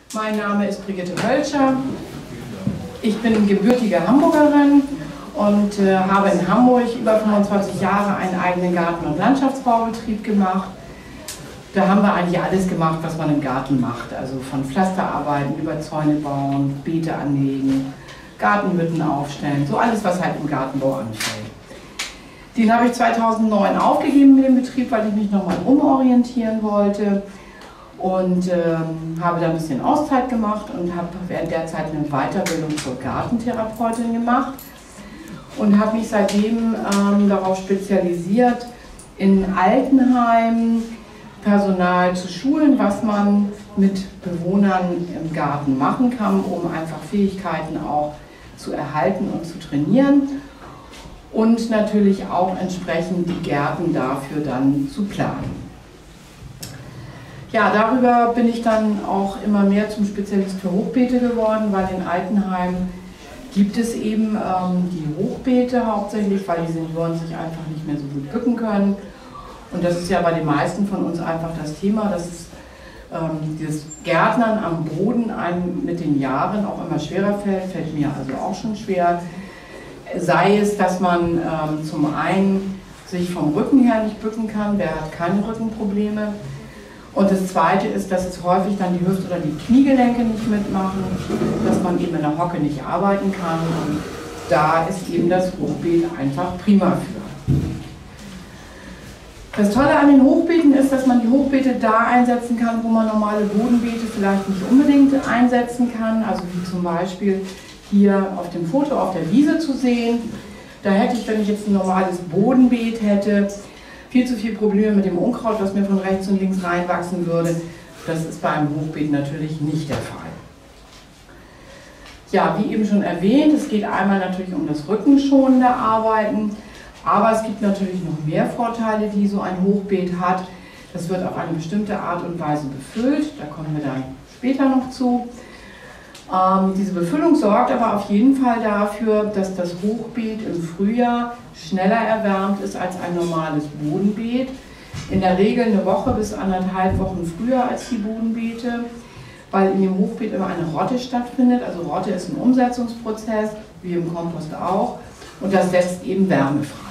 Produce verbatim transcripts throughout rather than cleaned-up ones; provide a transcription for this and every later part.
Mein Name ist Brigitte Hölscher. Ich bin gebürtige Hamburgerin und äh, habe in Hamburg über fünfundzwanzig Jahre einen eigenen Garten- und Landschaftsbaubetrieb gemacht. Da haben wir eigentlich alles gemacht, was man im Garten macht. Also von Pflasterarbeiten über Zäune bauen, Beete anlegen, Gartenhütten aufstellen, so alles, was halt im Gartenbau anfällt. Den habe ich zweitausendneun aufgegeben mit dem Betrieb, weil ich mich nochmal umorientieren wollte. Und ähm, habe da ein bisschen Auszeit gemacht und habe während der Zeit eine Weiterbildung zur Gartentherapeutin gemacht und habe mich seitdem ähm, darauf spezialisiert, in Altenheimen Personal zu schulen, was man mit Bewohnern im Garten machen kann, um einfach Fähigkeiten auch zu erhalten und zu trainieren und natürlich auch entsprechend die Gärten dafür dann zu planen. Ja, darüber bin ich dann auch immer mehr zum Spezialist für Hochbeete geworden, weil in Altenheimen gibt es eben ähm, die Hochbeete hauptsächlich, weil die Senioren sich einfach nicht mehr so gut bücken können. Und das ist ja bei den meisten von uns einfach das Thema, dass es, ähm, dieses Gärtnern am Boden einem mit den Jahren auch immer schwerer fällt, fällt mir also auch schon schwer. Sei es, dass man ähm, zum einen sich vom Rücken her nicht bücken kann, wer hat keine Rückenprobleme. Und das Zweite ist, dass es häufig dann die Hüft- oder die Kniegelenke nicht mitmachen, dass man eben in der Hocke nicht arbeiten kann. Und da ist eben das Hochbeet einfach prima für. Das Tolle an den Hochbeeten ist, dass man die Hochbeete da einsetzen kann, wo man normale Bodenbeete vielleicht nicht unbedingt einsetzen kann. Also wie zum Beispiel hier auf dem Foto auf der Wiese zu sehen. Da hätte ich, wenn ich jetzt ein normales Bodenbeet hätte, viel zu viel Probleme mit dem Unkraut, was mir von rechts und links reinwachsen würde. Das ist bei einem Hochbeet natürlich nicht der Fall. Ja, wie eben schon erwähnt, es geht einmal natürlich um das rückenschonende Arbeiten, aber es gibt natürlich noch mehr Vorteile, die so ein Hochbeet hat. Das wird auf eine bestimmte Art und Weise befüllt, da kommen wir dann später noch zu. Ähm, diese Befüllung sorgt aber auf jeden Fall dafür, dass das Hochbeet im Frühjahr schneller erwärmt ist als ein normales Bodenbeet. In der Regel eine Woche bis anderthalb Wochen früher als die Bodenbeete, weil in dem Hochbeet immer eine Rotte stattfindet. Also Rotte ist ein Umsetzungsprozess, wie im Kompost auch, und das setzt eben Wärme frei.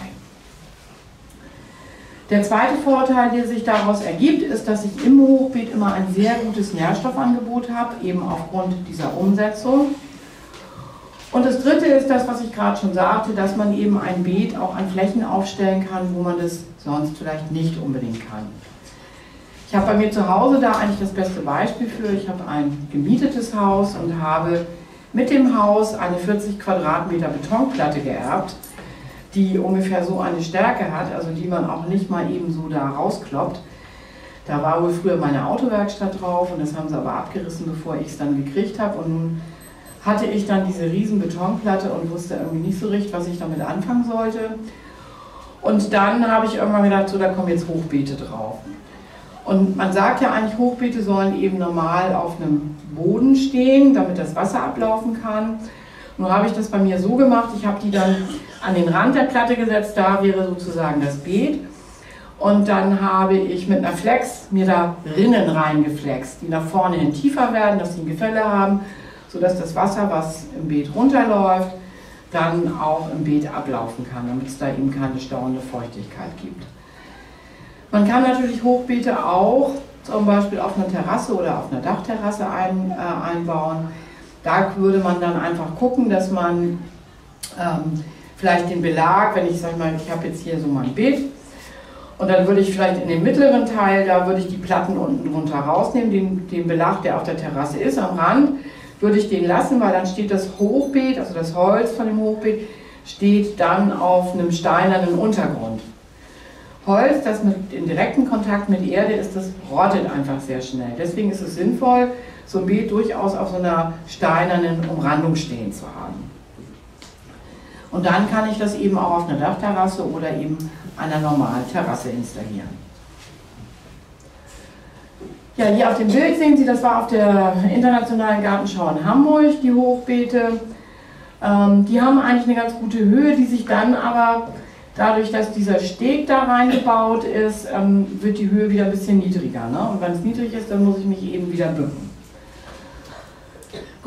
Der zweite Vorteil, der sich daraus ergibt, ist, dass ich im Hochbeet immer ein sehr gutes Nährstoffangebot habe, eben aufgrund dieser Umsetzung. Und das dritte ist das, was ich gerade schon sagte, dass man eben ein Beet auch an Flächen aufstellen kann, wo man das sonst vielleicht nicht unbedingt kann. Ich habe bei mir zu Hause da eigentlich das beste Beispiel für. Ich habe ein gemietetes Haus und habe mit dem Haus eine vierzig Quadratmeter Betonplatte geerbt, die ungefähr so eine Stärke hat, also die man auch nicht mal eben so da rauskloppt. Da war wohl früher meine Autowerkstatt drauf und das haben sie aber abgerissen, bevor ich es dann gekriegt habe. Und nun hatte ich dann diese riesen Betonplatte und wusste irgendwie nicht so richtig, was ich damit anfangen sollte. Und dann habe ich irgendwann gedacht, so, da kommen jetzt Hochbeete drauf. Und man sagt ja eigentlich, Hochbeete sollen eben normal auf einem Boden stehen, damit das Wasser ablaufen kann. Nun habe ich das bei mir so gemacht, ich habe die dann an den Rand der Platte gesetzt, da wäre sozusagen das Beet. Und dann habe ich mit einer Flex mir da Rinnen reingeflext, die nach vorne hin tiefer werden, dass sie ein Gefälle haben, sodass das Wasser, was im Beet runterläuft, dann auch im Beet ablaufen kann, damit es da eben keine stauende Feuchtigkeit gibt. Man kann natürlich Hochbeete auch zum Beispiel auf einer Terrasse oder auf einer Dachterrasse ein, äh, einbauen. Da würde man dann einfach gucken, dass man ähm, vielleicht den Belag, wenn ich sage mal, ich habe jetzt hier so mein Beet und dann würde ich vielleicht in den mittleren Teil, da würde ich die Platten unten drunter rausnehmen, den, den Belag, der auf der Terrasse ist, am Rand, würde ich den lassen, weil dann steht das Hochbeet, also das Holz von dem Hochbeet, steht dann auf einem steinernen Untergrund. Holz, das mit, in direktem Kontakt mit Erde ist, das rottet einfach sehr schnell. Deswegen ist es sinnvoll, so ein Beet durchaus auf so einer steinernen Umrandung stehen zu haben. Und dann kann ich das eben auch auf einer Dachterrasse oder eben einer normalen Terrasse installieren. Ja, hier auf dem Bild sehen Sie, das war auf der Internationalen Gartenschau in Hamburg, die Hochbeete. Ähm, die haben eigentlich eine ganz gute Höhe, die sich dann aber, dadurch, dass dieser Steg da reingebaut ist, ähm, wird die Höhe wieder ein bisschen niedriger. Ne? Und wenn es niedrig ist, dann muss ich mich eben wieder bücken.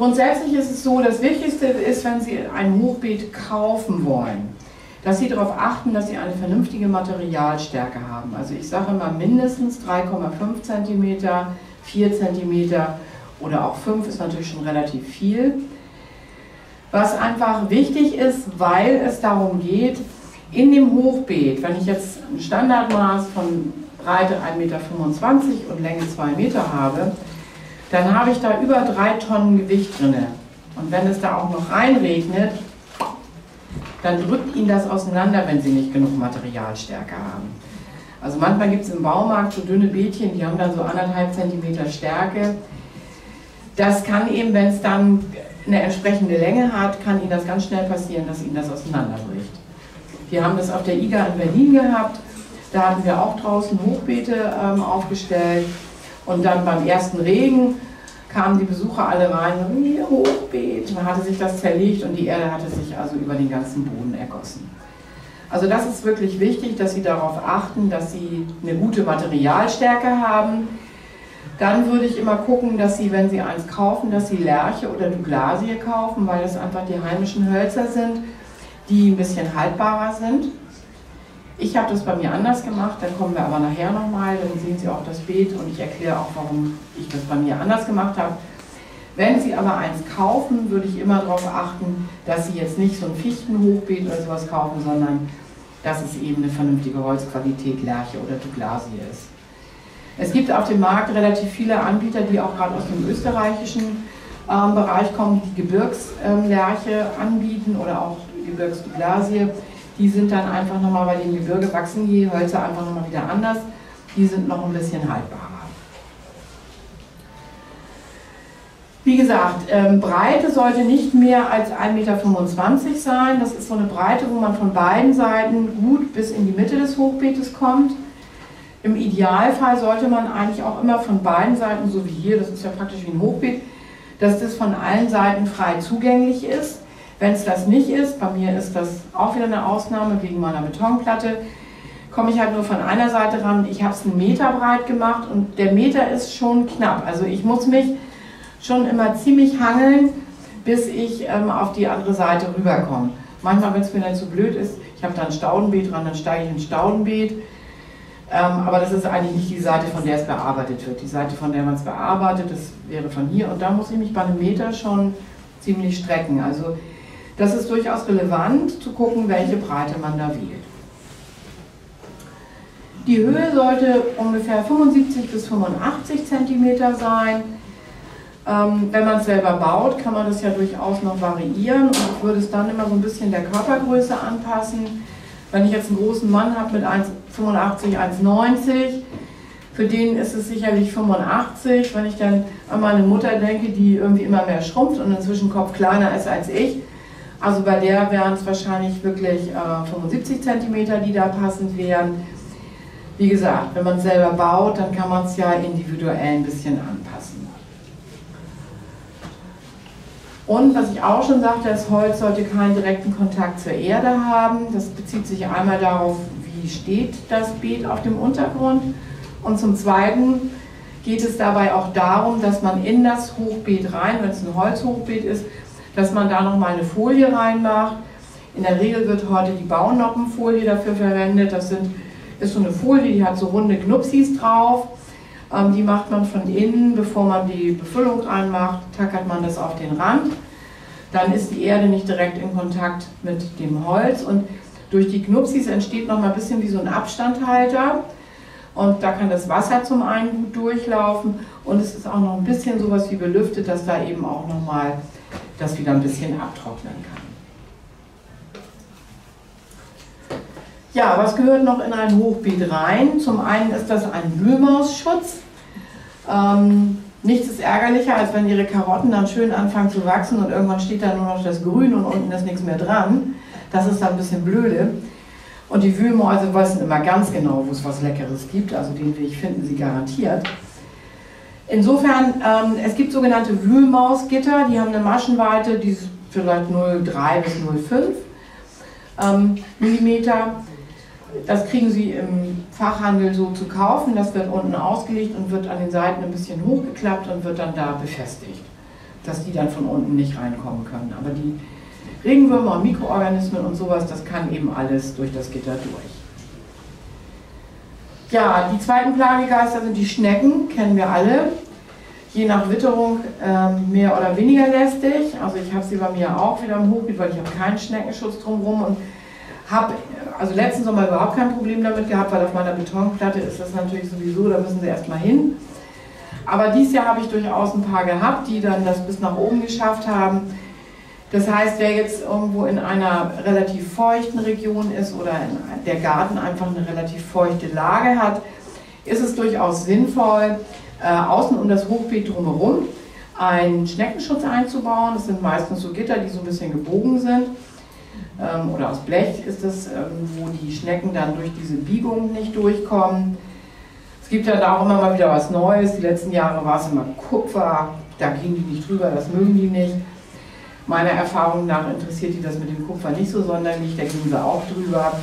Grundsätzlich ist es so, das Wichtigste ist, wenn Sie ein Hochbeet kaufen wollen, dass Sie darauf achten, dass Sie eine vernünftige Materialstärke haben. Also ich sage immer mindestens drei Komma fünf Zentimeter, vier Zentimeter oder auch fünf ist natürlich schon relativ viel. Was einfach wichtig ist, weil es darum geht, in dem Hochbeet, wenn ich jetzt ein Standardmaß von Breite ein Meter fünfundzwanzig und Länge zwei Meter habe, dann habe ich da über drei Tonnen Gewicht drin. Und wenn es da auch noch reinregnet, dann drückt Ihnen das auseinander, wenn Sie nicht genug Materialstärke haben. Also manchmal gibt es im Baumarkt so dünne Beetchen, die haben dann so anderthalb Zentimeter Stärke. Das kann eben, wenn es dann eine entsprechende Länge hat, kann Ihnen das ganz schnell passieren, dass Ihnen das auseinanderbricht. Wir haben das auf der I G A in Berlin gehabt, da hatten wir auch draußen Hochbeete ähm, aufgestellt und dann beim ersten Regen kamen die Besucher alle rein und hier Hochbeet, dann hatte sich das zerlegt und die Erde hatte sich also über den ganzen Boden ergossen. Also das ist wirklich wichtig, dass Sie darauf achten, dass Sie eine gute Materialstärke haben. Dann würde ich immer gucken, dass Sie, wenn Sie eins kaufen, dass Sie Lärche oder Douglasie kaufen, weil das einfach die heimischen Hölzer sind, die ein bisschen haltbarer sind. Ich habe das bei mir anders gemacht, dann kommen wir aber nachher nochmal, dann sehen Sie auch das Beet und ich erkläre auch, warum ich das bei mir anders gemacht habe. Wenn Sie aber eins kaufen, würde ich immer darauf achten, dass Sie jetzt nicht so ein Fichtenhochbeet oder sowas kaufen, sondern dass es eben eine vernünftige Holzqualität, Lärche oder Douglasie ist. Es gibt auf dem Markt relativ viele Anbieter, die auch gerade aus dem österreichischen ähm, Bereich kommen, die Gebirgslärche ähm, anbieten oder auch Gebirgsdouglasie. Die sind dann einfach nochmal, bei dem Gebirge wachsen die Hölzer einfach nochmal wieder anders. Die sind noch ein bisschen haltbarer. Wie gesagt, ähm, Breite sollte nicht mehr als ein Meter fünfundzwanzig sein. Das ist so eine Breite, wo man von beiden Seiten gut bis in die Mitte des Hochbeetes kommt. Im Idealfall sollte man eigentlich auch immer von beiden Seiten, so wie hier, das ist ja praktisch wie ein Hochbeet, dass das von allen Seiten frei zugänglich ist. Wenn es das nicht ist, bei mir ist das auch wieder eine Ausnahme wegen meiner Betonplatte, komme ich halt nur von einer Seite ran. Ich habe es einen Meter breit gemacht und der Meter ist schon knapp. Also ich muss mich schon immer ziemlich hangeln, bis ich ähm, auf die andere Seite rüberkomme. Manchmal, wenn es mir dann zu blöd ist, ich habe da ein Staudenbeet dran, dann steige ich ins Staudenbeet. Ähm, aber das ist eigentlich nicht die Seite, von der es bearbeitet wird. Die Seite, von der man es bearbeitet, das wäre von hier. Und da muss ich mich bei einem Meter schon ziemlich strecken. Also das ist durchaus relevant, zu gucken, welche Breite man da wählt. Die Höhe sollte ungefähr fünfundsiebzig bis fünfundachtzig Zentimeter sein. Ähm, wenn man es selber baut, kann man das ja durchaus noch variieren und ich würde es dann immer so ein bisschen der Körpergröße anpassen. Wenn ich jetzt einen großen Mann habe mit eins Komma fünfundachtzig, eins Komma neunzig, für den ist es sicherlich fünfundachtzig. Wenn ich dann an meine Mutter denke, die irgendwie immer mehr schrumpft und inzwischen Kopf kleiner ist als ich, also bei der wären es wahrscheinlich wirklich äh, fünfundsiebzig Zentimeter, die da passend wären. Wie gesagt, wenn man es selber baut, dann kann man es ja individuell ein bisschen anpassen. Und was ich auch schon sagte, das Holz sollte keinen direkten Kontakt zur Erde haben. Das bezieht sich einmal darauf, wie steht das Beet auf dem Untergrund. Und zum Zweiten geht es dabei auch darum, dass man in das Hochbeet rein, wenn es ein Holzhochbeet ist, dass man da nochmal eine Folie reinmacht. In der Regel wird heute die Baunoppenfolie dafür verwendet. Das sind, ist so eine Folie, die hat so runde Knupsis drauf. Ähm, die macht man von innen, bevor man die Befüllung reinmacht, tackert man das auf den Rand. Dann ist die Erde nicht direkt in Kontakt mit dem Holz und durch die Knupsis entsteht noch mal ein bisschen wie so ein Abstandhalter. Und da kann das Wasser zum einen gut durchlaufen und es ist auch noch ein bisschen sowas wie belüftet, dass da eben auch noch mal das wieder ein bisschen abtrocknen kann. Ja, was gehört noch in ein Hochbeet rein? Zum einen ist das ein Wühlmausschutz. Ähm, nichts ist ärgerlicher, als wenn Ihre Karotten dann schön anfangen zu wachsen und irgendwann steht da nur noch das Grün und unten ist nichts mehr dran. Das ist dann ein bisschen blöde. Und die Wühlmäuse wissen immer ganz genau, wo es was Leckeres gibt, also den Weg finden sie garantiert. Insofern, ähm, es gibt sogenannte Wühlmausgitter, die haben eine Maschenweite, die ist vielleicht null Komma drei bis null Komma fünf ähm, Millimeter. Das kriegen Sie im Fachhandel so zu kaufen, das wird unten ausgelegt und wird an den Seiten ein bisschen hochgeklappt und wird dann da befestigt. dass die dann von unten nicht reinkommen können. Aber die Regenwürmer und Mikroorganismen und sowas, das kann eben alles durch das Gitter durch. Ja, die zweiten Plagegeister sind die Schnecken, kennen wir alle. Je nach Witterung ähm, mehr oder weniger lästig. Also ich habe sie bei mir auch wieder im Hochbeet, weil ich habe keinen Schneckenschutz drumherum und habe also letzten Sommer überhaupt kein Problem damit gehabt, weil auf meiner Betonplatte ist das natürlich sowieso, da müssen sie erstmal hin. Aber dieses Jahr habe ich durchaus ein paar gehabt, die dann das bis nach oben geschafft haben. Das heißt, wer jetzt irgendwo in einer relativ feuchten Region ist oder in der Garten einfach eine relativ feuchte Lage hat, ist es durchaus sinnvoll, äh, außen um das Hochbeet drumherum einen Schneckenschutz einzubauen. Das sind meistens so Gitter, die so ein bisschen gebogen sind. Ähm, oder aus Blech ist es, ähm, wo die Schnecken dann durch diese Biegung nicht durchkommen. Es gibt ja da auch immer mal wieder was Neues. Die letzten Jahre war es immer Kupfer, da gehen die nicht drüber, das mögen die nicht. Meiner Erfahrung nach interessiert die das mit dem Kupfer nicht so sonderlich, da gehen sie auch drüber.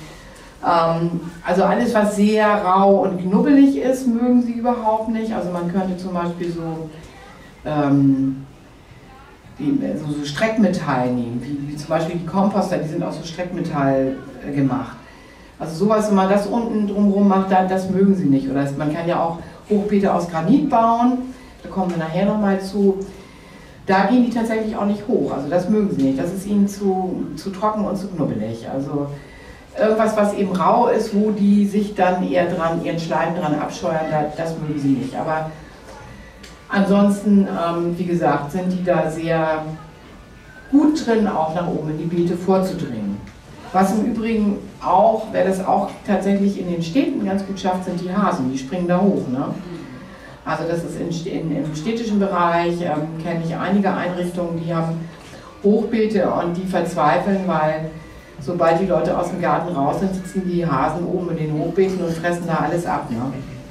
Ähm, also alles, was sehr rau und knubbelig ist, mögen sie überhaupt nicht. Also man könnte zum Beispiel so, ähm, die, so, so Streckmetall nehmen, wie, wie zum Beispiel die Komposter, die sind aus so Streckmetall äh, gemacht. Also sowas, wenn man das unten drumherum macht, dann, das mögen sie nicht. Oder man kann ja auch Hochbeete aus Granit bauen, da kommen wir nachher nochmal zu. Da gehen die tatsächlich auch nicht hoch, also das mögen sie nicht, das ist ihnen zu, zu trocken und zu knubbelig. Also irgendwas, was eben rau ist, wo die sich dann eher dran, ihren Schleim dran abscheuern, das mögen sie nicht. Aber ansonsten, ähm, wie gesagt, sind die da sehr gut drin, auch nach oben in die Beete vorzudringen. Was im Übrigen auch, wer das auch tatsächlich in den Städten ganz gut schafft, sind die Hasen, die springen da hoch. Ne? Also das ist in, in, im städtischen Bereich, ähm, kenne ich einige Einrichtungen, die haben Hochbeete und die verzweifeln, weil sobald die Leute aus dem Garten raus sind, sitzen die Hasen oben in den Hochbeeten und fressen da alles ab. Ne?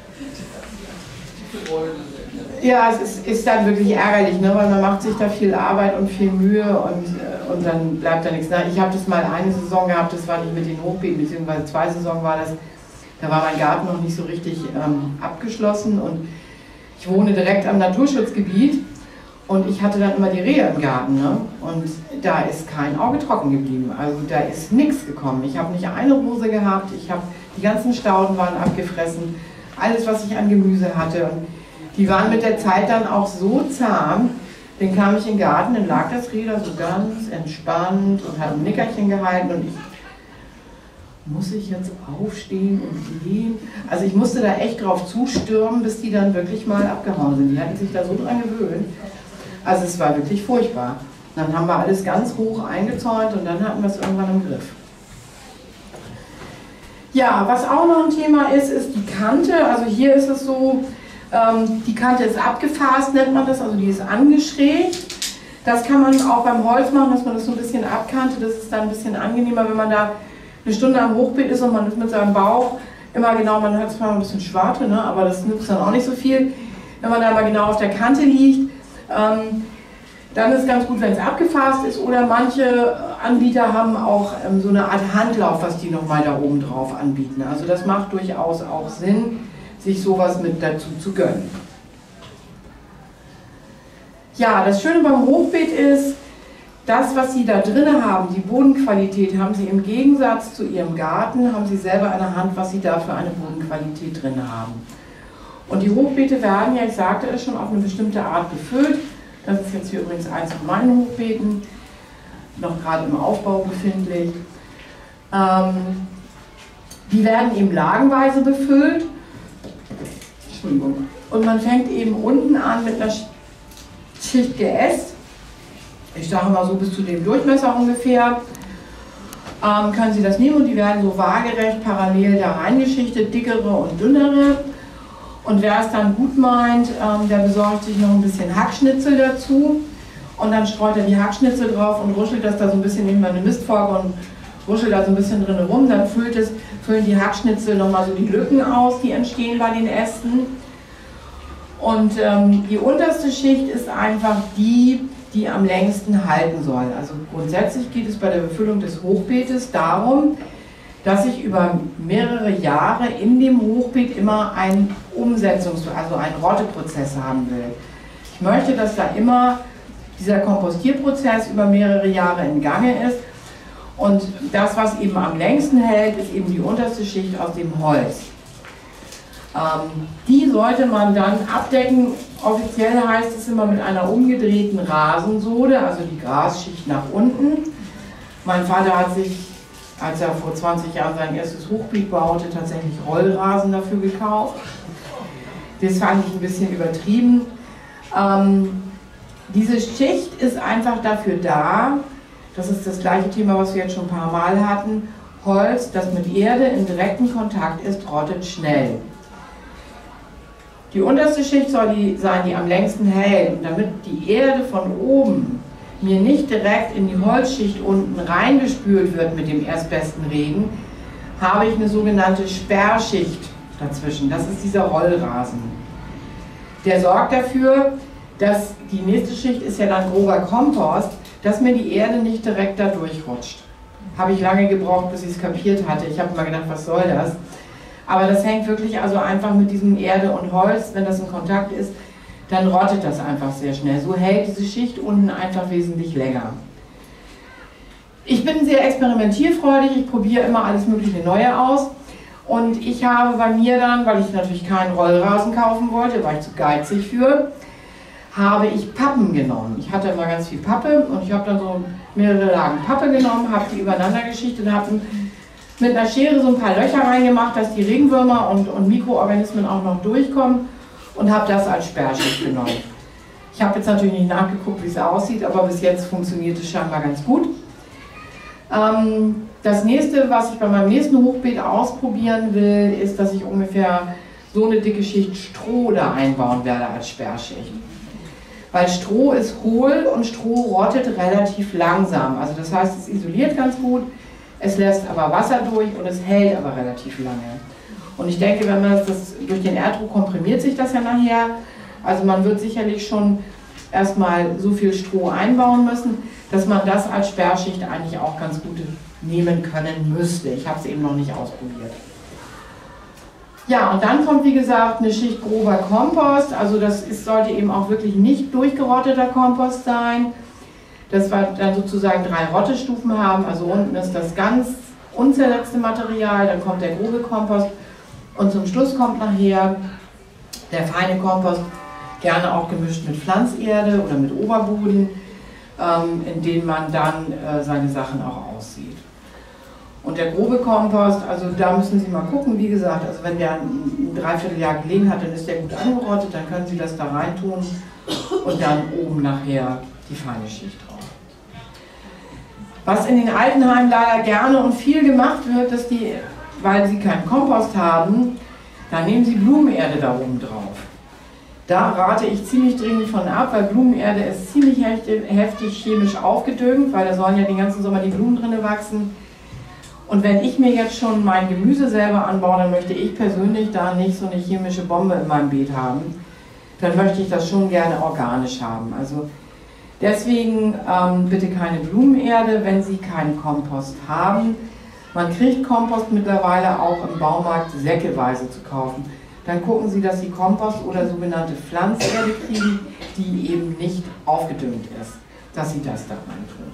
Ja, es ist, ist dann wirklich ärgerlich, ne? Weil man macht sich da viel Arbeit und viel Mühe und, und dann bleibt da nichts. Ich habe das mal eine Saison gehabt, das war nicht mit den Hochbeeten, beziehungsweise zwei Saison war das, da war mein Garten noch nicht so richtig ähm, abgeschlossen und ich wohne direkt am Naturschutzgebiet und ich hatte dann immer die Rehe im Garten, ne? Und da ist kein Auge trocken geblieben, also da ist nichts gekommen. Ich habe nicht eine Rose gehabt, ich habe die ganzen Stauden waren abgefressen, alles was ich an Gemüse hatte und die waren mit der Zeit dann auch so zahm, dann kam ich in den Garten, dann lag das Reh da so ganz entspannt und hat ein Nickerchen gehalten und ich muss ich jetzt aufstehen und gehen? Also ich musste da echt drauf zustürmen, bis die dann wirklich mal abgehauen sind. Die hatten sich da so dran gewöhnt. Also es war wirklich furchtbar. Dann haben wir alles ganz hoch eingezäunt und dann hatten wir es irgendwann im Griff. Ja, was auch noch ein Thema ist, ist die Kante. Also hier ist es so, ähm, die Kante ist abgefasst, nennt man das, also die ist angeschrägt. Das kann man auch beim Holz machen, dass man das so ein bisschen abkantet. Das ist dann ein bisschen angenehmer, wenn man da eine Stunde am Hochbeet ist und man ist mit seinem Bauch immer genau, man hat zwar ein bisschen Schwarte, ne, aber das nützt dann auch nicht so viel, wenn man da mal genau auf der Kante liegt. Ähm, dann ist ganz gut, wenn es abgefasst ist, oder manche Anbieter haben auch ähm, so eine Art Handlauf, was die nochmal da oben drauf anbieten. Also das macht durchaus auch Sinn, sich sowas mit dazu zu gönnen. Ja, das Schöne beim Hochbeet ist, das, was Sie da drin haben, die Bodenqualität, haben Sie im Gegensatz zu Ihrem Garten, haben Sie selber in der Hand, was Sie da für eine Bodenqualität drin haben. Und die Hochbeete werden ja, ich sagte es schon, auf eine bestimmte Art befüllt. Das ist jetzt hier übrigens eins von meinen Hochbeeten, noch gerade im Aufbau befindlich. Ähm, die werden eben lagenweise befüllt. Entschuldigung. Und man fängt eben unten an mit einer Schicht Geäst. Ich sage mal so bis zu dem Durchmesser ungefähr, ähm, können Sie das nehmen und die werden so waagerecht parallel da reingeschichtet, dickere und dünnere. Und wer es dann gut meint, ähm, der besorgt sich noch ein bisschen Hackschnitzel dazu und dann streut er die Hackschnitzel drauf und ruschelt das da so ein bisschen in eine Mistforke und ruschelt da so ein bisschen drin rum. Dann füllt es, füllen die Hackschnitzel nochmal so die Lücken aus, die entstehen bei den Ästen. Und ähm, die unterste Schicht ist einfach die, die am längsten halten soll. Also grundsätzlich geht es bei der Befüllung des Hochbeetes darum, dass ich über mehrere Jahre in dem Hochbeet immer einen Umsetzungs-, also einen Rotteprozess haben will. Ich möchte, dass da immer dieser Kompostierprozess über mehrere Jahre in Gange ist. Und das, was eben am längsten hält, ist eben die unterste Schicht aus dem Holz. Ähm, die sollte man dann abdecken. Offiziell heißt es immer mit einer umgedrehten Rasensohle, also die Grasschicht nach unten. Mein Vater hat sich, als er vor zwanzig Jahren sein erstes Hochbeet baute, tatsächlich Rollrasen dafür gekauft. Das fand ich ein bisschen übertrieben. Ähm, diese Schicht ist einfach dafür da, das ist das gleiche Thema, was wir jetzt schon ein paar Mal hatten, Holz, das mit Erde in direktem Kontakt ist, rottet schnell. Die unterste Schicht soll die sein, die am längsten hält. Und damit die Erde von oben mir nicht direkt in die Holzschicht unten reingespült wird mit dem erstbesten Regen, habe ich eine sogenannte Sperrschicht dazwischen. Das ist dieser Rollrasen. Der sorgt dafür, dass die nächste Schicht ist ja dann grober Kompost, dass mir die Erde nicht direkt da durchrutscht. Habe ich lange gebraucht, bis ich es kapiert hatte. Ich habe mal gedacht, was soll das? Aber das hängt wirklich also einfach mit diesem Erde und Holz, wenn das in Kontakt ist, dann rottet das einfach sehr schnell. So hält diese Schicht unten einfach wesentlich länger. Ich bin sehr experimentierfreudig, ich probiere immer alles mögliche Neue aus. Und ich habe bei mir dann, weil ich natürlich keinen Rollrasen kaufen wollte, war ich zu geizig für, habe ich Pappen genommen. Ich hatte immer ganz viel Pappe und ich habe dann so mehrere Lagen Pappe genommen, habe die übereinander geschichtet und habe mit einer Schere so ein paar Löcher reingemacht, dass die Regenwürmer und, und Mikroorganismen auch noch durchkommen und habe das als Sperrschicht genommen. Ich habe jetzt natürlich nicht nachgeguckt, wie es aussieht, aber bis jetzt funktioniert es scheinbar ganz gut. Ähm, das nächste, was ich bei meinem nächsten Hochbeet ausprobieren will, ist, dass ich ungefähr so eine dicke Schicht Stroh da einbauen werde als Sperrschicht. Weil Stroh ist hohl und Stroh rottet relativ langsam. Also das heißt, es isoliert ganz gut, es lässt aber Wasser durch und es hält aber relativ lange. Und ich denke, wenn man das, das durch den Erdruck komprimiert sich das ja nachher. Also man wird sicherlich schon erstmal so viel Stroh einbauen müssen, dass man das als Sperrschicht eigentlich auch ganz gut nehmen können müsste. Ich habe es eben noch nicht ausprobiert. Ja, und dann kommt, wie gesagt, eine Schicht grober Kompost. Also das ist, sollte eben auch wirklich nicht durchgerotteter Kompost sein. Dass wir dann sozusagen drei Rottestufen haben. Also unten ist das ganz unzersetzte Material, dann kommt der grobe Kompost und zum Schluss kommt nachher der feine Kompost, gerne auch gemischt mit Pflanzerde oder mit Oberboden, ähm, in dem man dann äh, seine Sachen auch aussieht. Und der grobe Kompost, also da müssen Sie mal gucken, wie gesagt, also wenn der ein, ein Dreivierteljahr gelegen hat, dann ist der gut angerottet, dann können Sie das da reintun und dann oben nachher die feine Schicht drauf. Was in den Altenheimen leider gerne und viel gemacht wird, dass die, weil sie keinen Kompost haben, dann nehmen sie Blumenerde da oben drauf. Da rate ich ziemlich dringend von ab, weil Blumenerde ist ziemlich heftig chemisch aufgedüngt, weil da sollen ja den ganzen Sommer die Blumen drin wachsen. Und wenn ich mir jetzt schon mein Gemüse selber anbaue, dann möchte ich persönlich da nicht so eine chemische Bombe in meinem Beet haben. Dann möchte ich das schon gerne organisch haben. Also deswegen ähm, bitte keine Blumenerde, wenn Sie keinen Kompost haben. Man kriegt Kompost mittlerweile auch im Baumarkt säckeweise zu kaufen. Dann gucken Sie, dass Sie Kompost oder sogenannte Pflanzerde kriegen, die eben nicht aufgedüngt ist, dass Sie das da rein tun.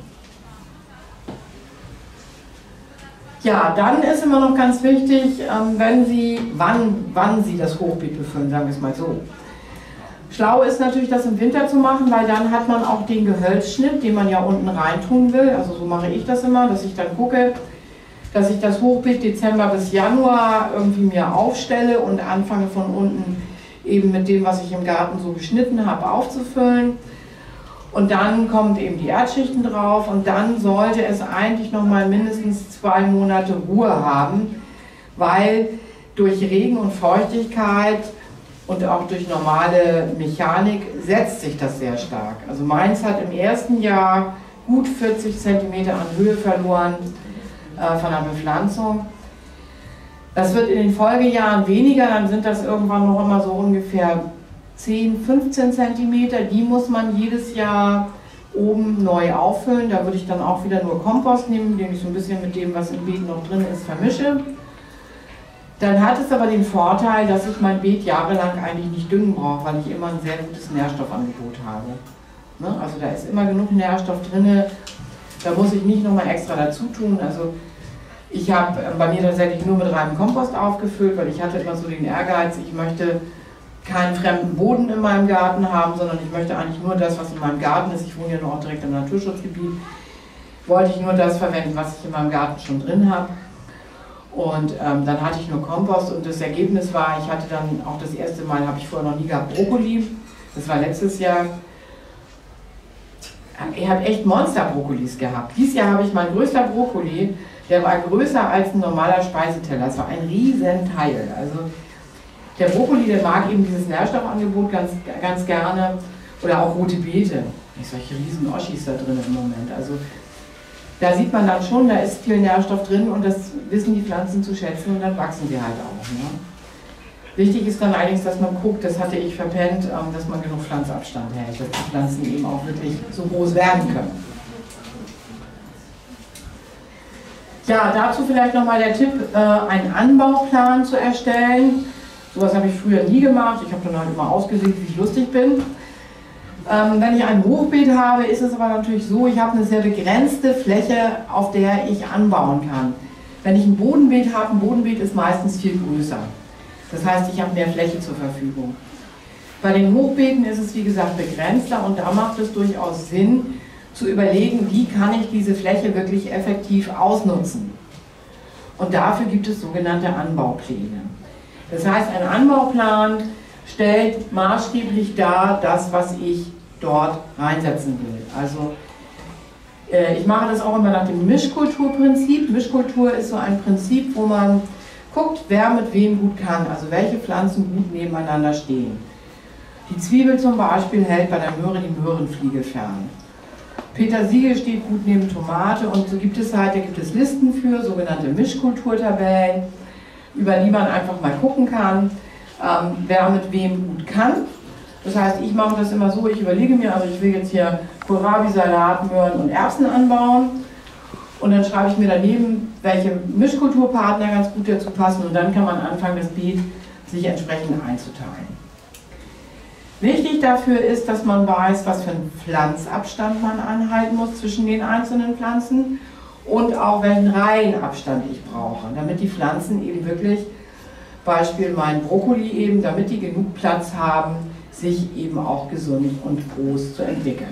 Ja, dann ist immer noch ganz wichtig, ähm, wenn Sie, wann, wann Sie das Hochbeet befüllen, sagen wir es mal so. Schlau ist natürlich, das im Winter zu machen, weil dann hat man auch den Gehölzschnitt, den man ja unten reintun will. Also so mache ich das immer, dass ich dann gucke, dass ich das Hochbeet Dezember bis Januar irgendwie mir aufstelle und anfange von unten eben mit dem, was ich im Garten so geschnitten habe, aufzufüllen. Und dann kommen eben die Erdschichten drauf und dann sollte es eigentlich noch mal mindestens zwei Monate Ruhe haben, weil durch Regen und Feuchtigkeit und auch durch normale Mechanik setzt sich das sehr stark. Also meins hat im ersten Jahr gut vierzig Zentimeter an Höhe verloren äh, von der Bepflanzung. Das wird in den Folgejahren weniger, dann sind das irgendwann noch immer so ungefähr zehn, fünfzehn Zentimeter. Die muss man jedes Jahr oben neu auffüllen. Da würde ich dann auch wieder nur Kompost nehmen, den ich so ein bisschen mit dem, was im Beet noch drin ist, vermische. Dann hat es aber den Vorteil, dass ich mein Beet jahrelang eigentlich nicht düngen brauche, weil ich immer ein sehr gutes Nährstoffangebot habe. Ne? Also da ist immer genug Nährstoff drin, da muss ich nicht nochmal extra dazu tun. Also ich habe bei mir tatsächlich nur mit reinem Kompost aufgefüllt, weil ich hatte immer so den Ehrgeiz, ich möchte keinen fremden Boden in meinem Garten haben, sondern ich möchte eigentlich nur das, was in meinem Garten ist. Ich wohne ja noch auch direkt im Naturschutzgebiet. Wollte ich nur das verwenden, was ich in meinem Garten schon drin habe. Und ähm, dann hatte ich nur Kompost und das Ergebnis war, ich hatte dann auch das erste Mal, habe ich vorher noch nie gehabt, Brokkoli. Das war letztes Jahr. Ich habe echt Monster-Brokkolis gehabt. Dieses Jahr habe ich mein größter Brokkoli, der war größer als ein normaler Speiseteller. Das war ein Riesenteil. Also der Brokkoli, der mag eben dieses Nährstoffangebot ganz, ganz gerne. Oder auch rote Beete. Solche riesen Oschis da drin im Moment. Also da sieht man dann schon, da ist viel Nährstoff drin und das wissen die Pflanzen zu schätzen und dann wachsen die halt auch. Ne? Wichtig ist dann allerdings, dass man guckt, das hatte ich verpennt, dass man genug Pflanzabstand hält, dass die Pflanzen eben auch wirklich so groß werden können. Ja, dazu vielleicht nochmal der Tipp, einen Anbauplan zu erstellen. Sowas habe ich früher nie gemacht, ich habe dann halt immer ausgesehen, wie ich lustig bin. Ähm, wenn ich ein Hochbeet habe, ist es aber natürlich so, ich habe eine sehr begrenzte Fläche, auf der ich anbauen kann. Wenn ich ein Bodenbeet habe, ein Bodenbeet ist meistens viel größer. Das heißt, ich habe mehr Fläche zur Verfügung. Bei den Hochbeeten ist es wie gesagt begrenzter und da macht es durchaus Sinn zu überlegen, wie kann ich diese Fläche wirklich effektiv ausnutzen. Und dafür gibt es sogenannte Anbaupläne. Das heißt, ein Anbauplan stellt maßgeblich dar das, was ich dort reinsetzen will. Also äh, ich mache das auch immer nach dem Mischkulturprinzip. Mischkultur ist so ein Prinzip, wo man guckt, wer mit wem gut kann, also welche Pflanzen gut nebeneinander stehen. Die Zwiebel zum Beispiel hält bei der Möhre die Möhrenfliege fern. Petersilie steht gut neben Tomate und so gibt es halt, da gibt es Listen für, sogenannte Mischkulturtabellen, über die man einfach mal gucken kann, ähm, wer mit wem gut kann. Das heißt, ich mache das immer so, ich überlege mir, also ich will jetzt hier Kohlrabi, Salat, Möhren und Erbsen anbauen und dann schreibe ich mir daneben, welche Mischkulturpartner ganz gut dazu passen und dann kann man anfangen, das Beet sich entsprechend einzuteilen. Wichtig dafür ist, dass man weiß, was für einen Pflanzabstand man anhalten muss zwischen den einzelnen Pflanzen und auch welchen Reihenabstand ich brauche, damit die Pflanzen eben wirklich, Beispiel mein Brokkoli eben, damit die genug Platz haben, sich eben auch gesund und groß zu entwickeln.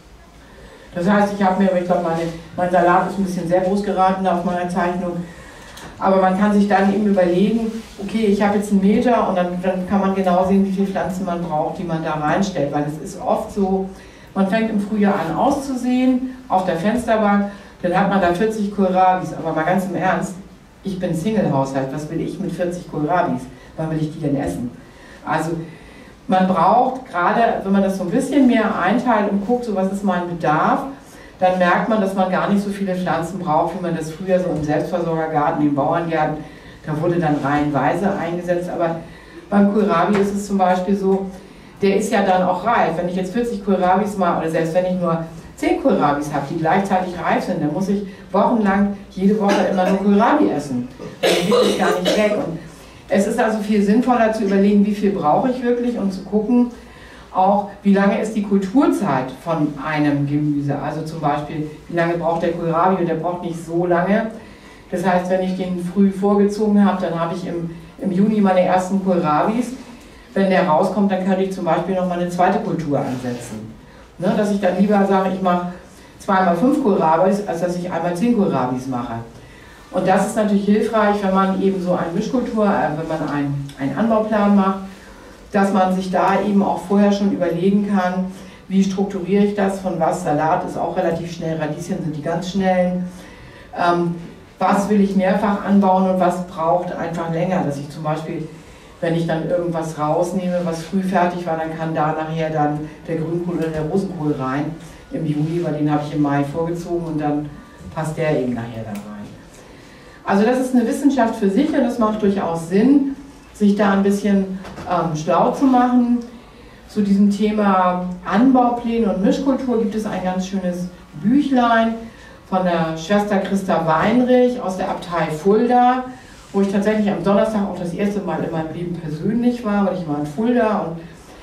Das heißt, ich habe mir, ich glaube, meine, mein Salat ist ein bisschen sehr groß geraten auf meiner Zeichnung, aber man kann sich dann eben überlegen, okay, ich habe jetzt einen Meter und dann, dann kann man genau sehen, wie viele Pflanzen man braucht, die man da reinstellt, weil es ist oft so, man fängt im Frühjahr an auszusehen, auf der Fensterbank, dann hat man da vierzig Kohlrabis, aber mal ganz im Ernst, ich bin Single-Haushalt, was will ich mit vierzig Kohlrabis? Wann will ich die denn essen? Also man braucht gerade, wenn man das so ein bisschen mehr einteilt und guckt, so was ist mein Bedarf, dann merkt man, dass man gar nicht so viele Pflanzen braucht, wie man das früher so im Selbstversorgergarten, im Bauerngärten, da wurde dann reihenweise eingesetzt, aber beim Kohlrabi ist es zum Beispiel so, der ist ja dann auch reif. Wenn ich jetzt vierzig Kohlrabis mache, oder selbst wenn ich nur zehn Kohlrabis habe, die gleichzeitig reif sind, dann muss ich wochenlang jede Woche immer nur Kohlrabi essen. Dann geht es gar nicht weg. Und es ist also viel sinnvoller zu überlegen, wie viel brauche ich wirklich und zu gucken, auch wie lange ist die Kulturzeit von einem Gemüse. Also zum Beispiel, wie lange braucht der Kohlrabi und der braucht nicht so lange. Das heißt, wenn ich den früh vorgezogen habe, dann habe ich im, im Juni meine ersten Kohlrabis. Wenn der rauskommt, dann kann ich zum Beispiel noch mal eine zweite Kultur ansetzen. Ne, dass ich dann lieber sage, ich mache zweimal fünf Kohlrabis, als dass ich einmal zehn Kohlrabis mache. Und das ist natürlich hilfreich, wenn man eben so eine Mischkultur, äh, wenn man einen, einen Anbauplan macht, dass man sich da eben auch vorher schon überlegen kann, wie strukturiere ich das, von was, Salat ist auch relativ schnell, Radieschen sind die ganz schnellen, ähm, was will ich mehrfach anbauen und was braucht einfach länger, dass ich zum Beispiel, wenn ich dann irgendwas rausnehme, was früh fertig war, dann kann da nachher dann der Grünkohl oder der Rosenkohl rein im Juli, weil den habe ich im Mai vorgezogen und dann passt der eben nachher da rein. Also das ist eine Wissenschaft für sich und das macht durchaus Sinn, sich da ein bisschen ähm, schlau zu machen. Zu diesem Thema Anbaupläne und Mischkultur gibt es ein ganz schönes Büchlein von der Schwester Christa Weinrich aus der Abtei Fulda, wo ich tatsächlich am Donnerstag auch das erste Mal in meinem Leben persönlich war, weil ich war in Fulda und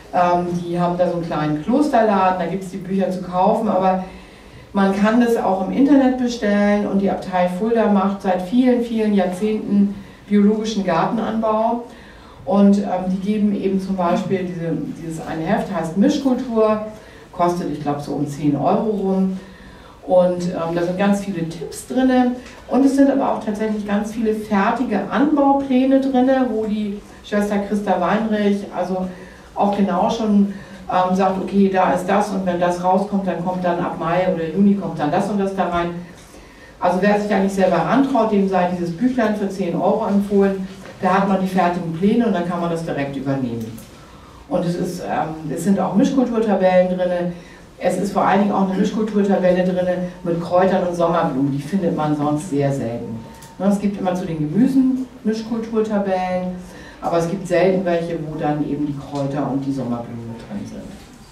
Ähm, die haben da so einen kleinen Klosterladen, da gibt es die Bücher zu kaufen, aber man kann das auch im Internet bestellen und die Abtei Fulda macht seit vielen, vielen Jahrzehnten biologischen Gartenanbau. Und ähm, die geben eben zum Beispiel diese, dieses eine Heft, heißt Mischkultur, kostet, ich glaube, so um zehn Euro rum. Und ähm, da sind ganz viele Tipps drin. Und es sind aber auch tatsächlich ganz viele fertige Anbaupläne drin, wo die Schwester Christa Weinrich also auch genau schon ähm, sagt, okay, da ist das und wenn das rauskommt, dann kommt dann ab Mai oder Juni kommt dann das und das da rein. Also wer sich da nicht selber rantraut, dem sei dieses Büchlein für zehn Euro empfohlen. Da hat man die fertigen Pläne und dann kann man das direkt übernehmen. Und es, ist, ähm, es sind auch Mischkulturtabellen drin. Es ist vor allen Dingen auch eine Mischkulturtabelle drin mit Kräutern und Sommerblumen. Die findet man sonst sehr selten. Es gibt immer zu den Gemüsen Mischkulturtabellen, aber es gibt selten welche, wo dann eben die Kräuter und die Sommerblumen mit drin sind.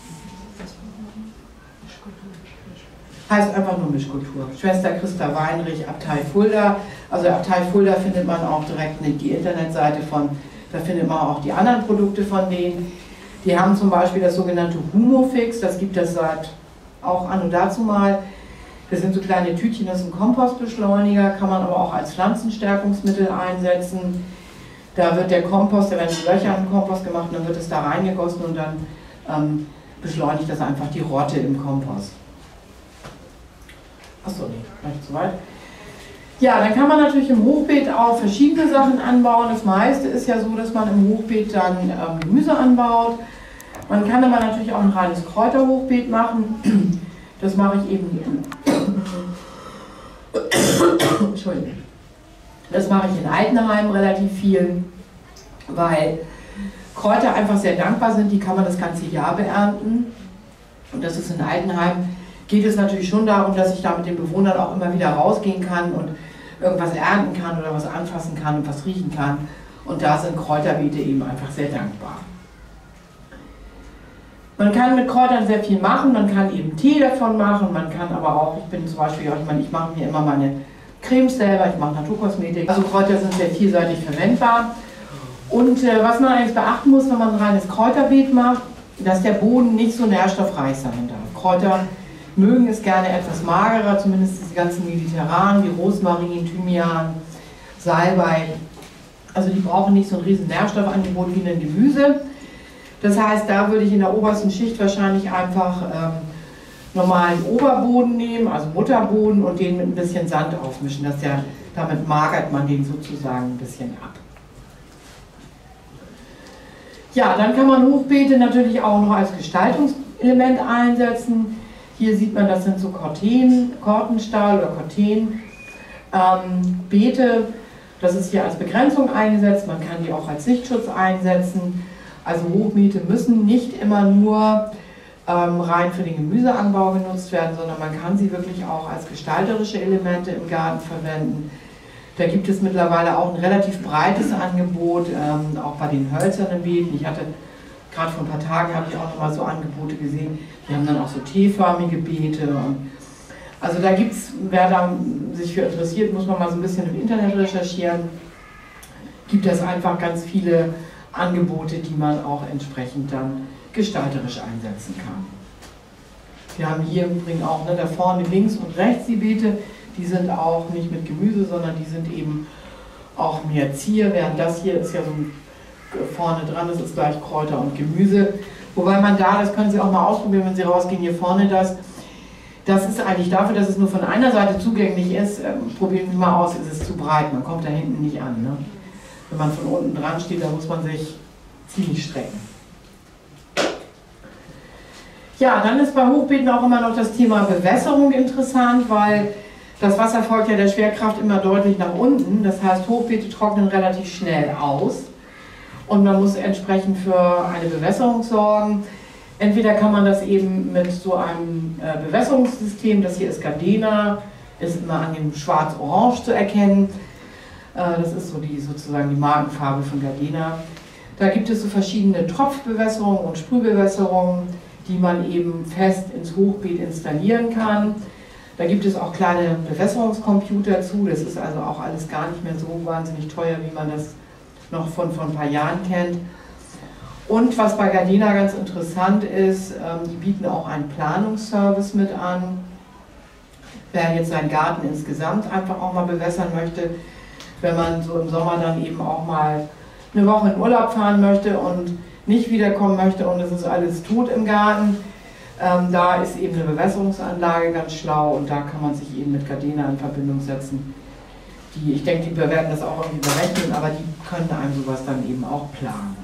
Heißt einfach nur Mischkultur. Schwester Christa Weinrich, Abtei Fulda. Also Abtei Fulda findet man auch direkt die Internetseite von, da findet man auch die anderen Produkte von denen. Die haben zum Beispiel das sogenannte Humofix, das gibt es seit auch an und dazu mal. Das sind so kleine Tütchen, das ist ein Kompostbeschleuniger, kann man aber auch als Pflanzenstärkungsmittel einsetzen. Da wird der Kompost, da werden Löcher im Kompost gemacht und dann wird es da reingegossen und dann ähm, beschleunigt das einfach die Rotte im Kompost. Achso, nee, vielleicht zu weit. Ja, dann kann man natürlich im Hochbeet auch verschiedene Sachen anbauen. Das meiste ist ja so, dass man im Hochbeet dann ähm, Gemüse anbaut. Man kann aber natürlich auch ein reines Kräuterhochbeet machen. Das mache ich eben hier. Entschuldigung. Das mache ich in Altenheim relativ viel, weil Kräuter einfach sehr dankbar sind. Die kann man das ganze Jahr beernten. Und das ist in Altenheim. Geht es natürlich schon darum, dass ich da mit den Bewohnern auch immer wieder rausgehen kann und irgendwas ernten kann oder was anfassen kann und was riechen kann. Und da sind Kräuterbeete eben einfach sehr dankbar. Man kann mit Kräutern sehr viel machen, man kann eben Tee davon machen, man kann aber auch, ich bin zum Beispiel, ich meine, ich mache mir immer meine Cremes selber, ich mache Naturkosmetik. Also Kräuter sind sehr vielseitig verwendbar. Und äh, was man eigentlich beachten muss, wenn man ein reines Kräuterbeet macht, dass der Boden nicht so nährstoffreich sein darf. Kräuter mögen es gerne etwas magerer, zumindest diese ganzen mediterranen, wie Rosmarin, Thymian, Salbei. Also die brauchen nicht so ein riesen Nährstoffangebot wie ein Gemüse. Das heißt, da würde ich in der obersten Schicht wahrscheinlich einfach ähm, normalen Oberboden nehmen, also Mutterboden, und den mit ein bisschen Sand aufmischen. Das ja, damit magert man den sozusagen ein bisschen ab. Ja, dann kann man Hochbeete natürlich auch noch als Gestaltungselement einsetzen. Hier sieht man, das sind so Corten, Kortenstahl oder Corten ähm, Beete. Das ist hier als Begrenzung eingesetzt. Man kann die auch als Sichtschutz einsetzen. Also Hochbeete müssen nicht immer nur ähm, rein für den Gemüseanbau genutzt werden, sondern man kann sie wirklich auch als gestalterische Elemente im Garten verwenden. Da gibt es mittlerweile auch ein relativ breites Angebot, ähm, auch bei den hölzernen Beeten. Ich hatte gerade vor ein paar Tagen habe ich auch noch mal so Angebote gesehen. Die haben dann auch so T-förmige Beete. Und also da gibt es, wer da sich für interessiert, muss man mal so ein bisschen im Internet recherchieren. Gibt es einfach ganz viele Angebote, die man auch entsprechend dann gestalterisch einsetzen kann. Wir haben hier im Übrigen auch, ne, da vorne links und rechts die Beete, die sind auch nicht mit Gemüse, sondern die sind eben auch mehr Zier, während das hier ist ja so vorne dran, das ist gleich Kräuter und Gemüse. Wobei man da, das können Sie auch mal ausprobieren, wenn Sie rausgehen, hier vorne das, das ist eigentlich dafür, dass es nur von einer Seite zugänglich ist, ähm, probieren Sie mal aus, ist es zu breit, man kommt da hinten nicht an. Ne? Wenn man von unten dran steht, da muss man sich ziemlich strecken. Ja, dann ist bei Hochbeeten auch immer noch das Thema Bewässerung interessant, weil das Wasser folgt ja der Schwerkraft immer deutlich nach unten. Das heißt, Hochbeete trocknen relativ schnell aus und man muss entsprechend für eine Bewässerung sorgen. Entweder kann man das eben mit so einem äh, Bewässerungssystem, das hier ist Gardena, ist immer an dem Schwarz-Orange zu erkennen. Äh, das ist so die, sozusagen die Markenfarbe von Gardena. Da gibt es so verschiedene Tropfbewässerungen und Sprühbewässerungen, die man eben fest ins Hochbeet installieren kann. Da gibt es auch kleine Bewässerungscomputer zu. Das ist also auch alles gar nicht mehr so wahnsinnig teuer, wie man das noch von, von ein paar Jahren kennt. Und was bei Gardena ganz interessant ist, ähm, die bieten auch einen Planungsservice mit an. Wer jetzt seinen Garten insgesamt einfach auch mal bewässern möchte, wenn man so im Sommer dann eben auch mal eine Woche in Urlaub fahren möchte und nicht wiederkommen möchte und es ist alles tot im Garten, ähm, da ist eben eine Bewässerungsanlage ganz schlau und da kann man sich eben mit Gardena in Verbindung setzen. Die, ich denke, die werden das auch irgendwie berechnen, aber die können einem sowas dann eben auch planen.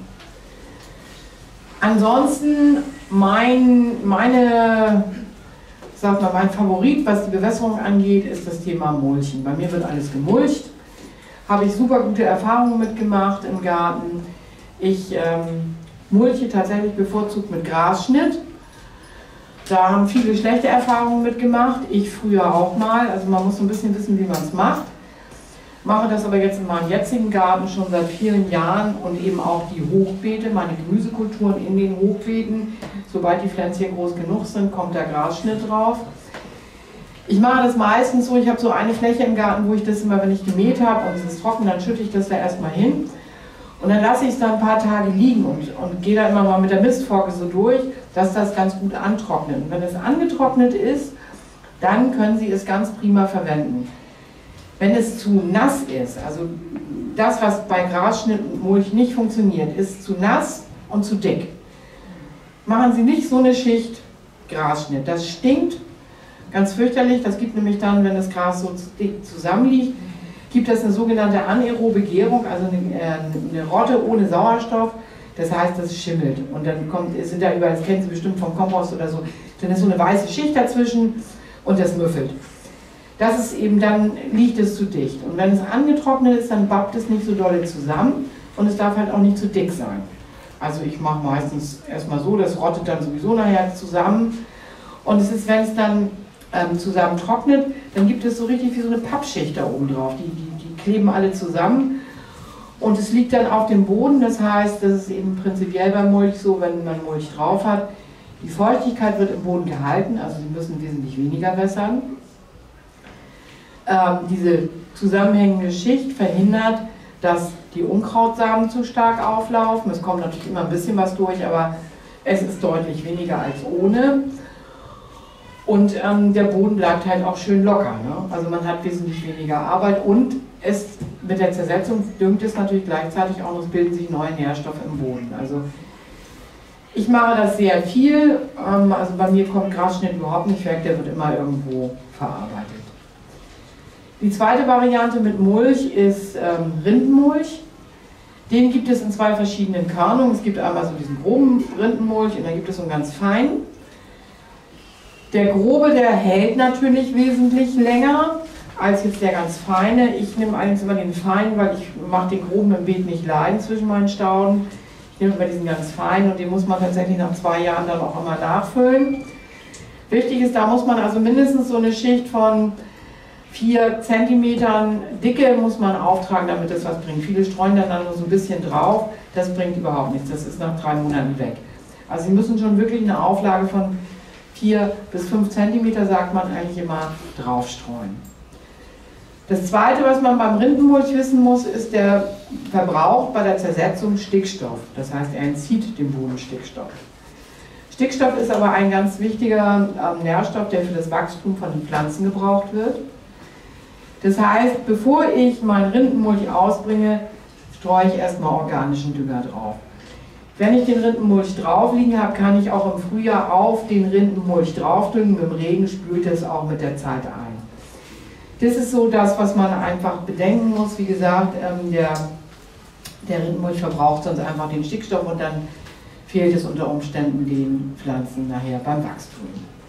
Ansonsten mein, meine, sag mal, mein Favorit, was die Bewässerung angeht, ist das Thema Mulchen. Bei mir wird alles gemulcht, habe ich super gute Erfahrungen mitgemacht im Garten. Ich ähm, mulche tatsächlich bevorzugt mit Grasschnitt. Da haben viele schlechte Erfahrungen mitgemacht, ich früher auch mal, also man muss so ein bisschen wissen, wie man es macht. Mache das aber jetzt in meinem jetzigen Garten schon seit vielen Jahren und eben auch die Hochbeete, meine Gemüsekulturen in den Hochbeeten. Sobald die Pflänzchen groß genug sind, kommt der Grasschnitt drauf. Ich mache das meistens so, ich habe so eine Fläche im Garten, wo ich das immer, wenn ich gemäht habe und es ist trocken, dann schütte ich das da erstmal hin. Und dann lasse ich es da ein paar Tage liegen und, und gehe da immer mal mit der Mistforke so durch, dass das ganz gut antrocknet. Und wenn es angetrocknet ist, dann können Sie es ganz prima verwenden. Wenn es zu nass ist, also das, was bei Grasschnitt und Mulch nicht funktioniert, ist zu nass und zu dick. Machen Sie nicht so eine Schicht Grasschnitt. Das stinkt ganz fürchterlich. Das gibt nämlich dann, wenn das Gras so dick zusammenliegt, gibt es eine sogenannte anaerobe Gärung, also eine, eine Rotte ohne Sauerstoff. Das heißt, das schimmelt. Und dann kommt, sind da überall, das kennen Sie bestimmt vom Kompost oder so, dann ist so eine weiße Schicht dazwischen und das müffelt. Das ist eben, dann liegt es zu dicht. Und wenn es angetrocknet ist, dann bappt es nicht so dolle zusammen und es darf halt auch nicht zu dick sein. Also ich mache meistens erstmal so, das rottet dann sowieso nachher zusammen. Und es ist, wenn es dann ähm, zusammen trocknet, dann gibt es so richtig wie so eine Pappschicht da oben drauf. Die, die, die kleben alle zusammen und es liegt dann auf dem Boden. Das heißt, das ist eben prinzipiell beim Mulch so, wenn man Mulch drauf hat, die Feuchtigkeit wird im Boden gehalten, also Sie müssen wesentlich weniger wässern. Ähm, diese zusammenhängende Schicht verhindert, dass die Unkrautsamen zu stark auflaufen. Es kommt natürlich immer ein bisschen was durch, aber es ist deutlich weniger als ohne. Und ähm, der Boden bleibt halt auch schön locker. Ne? Also man hat wesentlich weniger Arbeit und es, mit der Zersetzung düngt es natürlich gleichzeitig auch noch, es bilden sich neue Nährstoffe im Boden. Also ich mache das sehr viel, ähm, also bei mir kommt Grasschnitt überhaupt nicht weg, der wird immer irgendwo verarbeitet. Die zweite Variante mit Mulch ist ähm, Rindenmulch. Den gibt es in zwei verschiedenen Körnungen. Es gibt einmal so diesen groben Rindenmulch und dann gibt es so einen ganz feinen. Der grobe, der hält natürlich wesentlich länger als jetzt der ganz feine. Ich nehme allerdings immer den feinen, weil ich mache den groben im Beet nicht leiden zwischen meinen Stauden. Ich nehme immer diesen ganz feinen und den muss man tatsächlich nach zwei Jahren dann auch immer nachfüllen. Wichtig ist, da muss man also mindestens so eine Schicht von vier Zentimetern Dicke muss man auftragen, damit das was bringt. Viele streuen dann, dann nur so ein bisschen drauf, das bringt überhaupt nichts, das ist nach drei Monaten weg. Also Sie müssen schon wirklich eine Auflage von vier bis fünf Zentimeter, sagt man eigentlich immer, draufstreuen. Das zweite, was man beim Rindenmulch wissen muss, ist, der verbraucht bei der Zersetzung Stickstoff. Das heißt, er entzieht dem Boden Stickstoff. Stickstoff ist aber ein ganz wichtiger ähm, Nährstoff, der für das Wachstum von den Pflanzen gebraucht wird. Das heißt, bevor ich meinen Rindenmulch ausbringe, streue ich erstmal organischen Dünger drauf. Wenn ich den Rindenmulch drauf liegen habe, kann ich auch im Frühjahr auf den Rindenmulch draufdüngen. Mit dem Regen spült es auch mit der Zeit ein. Das ist so das, was man einfach bedenken muss. Wie gesagt, ähm, der, der Rindenmulch verbraucht sonst einfach den Stickstoff und dann fehlt es unter Umständen den Pflanzen nachher beim Wachstum.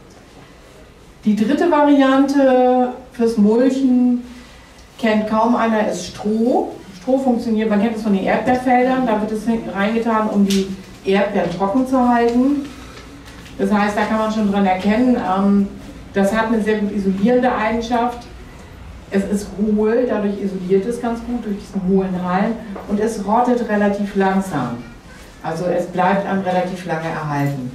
Die dritte Variante fürs Mulchen kennt kaum einer, ist Stroh. Stroh funktioniert, man kennt es von den Erdbeerfeldern, da wird es reingetan, um die Erdbeeren trocken zu halten. Das heißt, da kann man schon dran erkennen, ähm, das hat eine sehr gut isolierende Eigenschaft. Es ist hohl, dadurch isoliert es ganz gut durch diesen hohlen Halm und es rottet relativ langsam. Also es bleibt einem relativ lange erhalten.